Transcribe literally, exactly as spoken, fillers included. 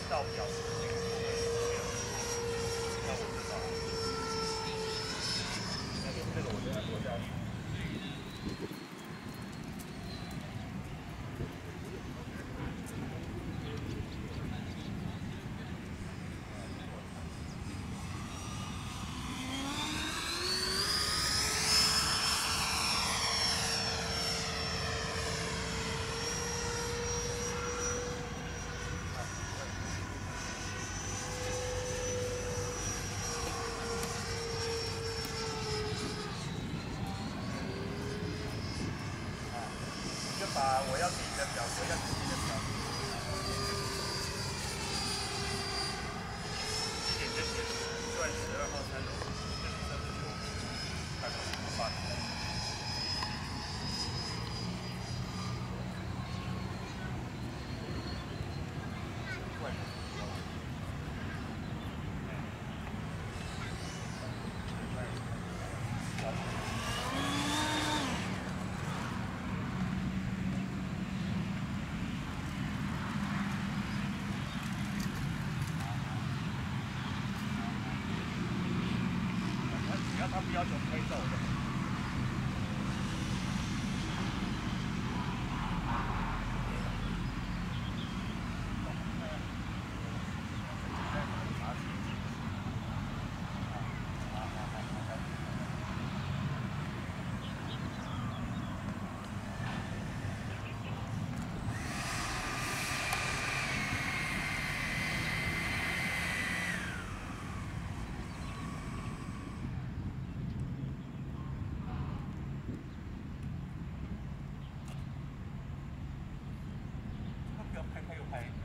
道表示这个部位没有错，那我知道了。那个这个我在我在。就把我要给你的表格要给你的表格，一点就写钻十二号三楼，就是三十九，开口我发出来。只要他不要求拍照的。拍拍又拍。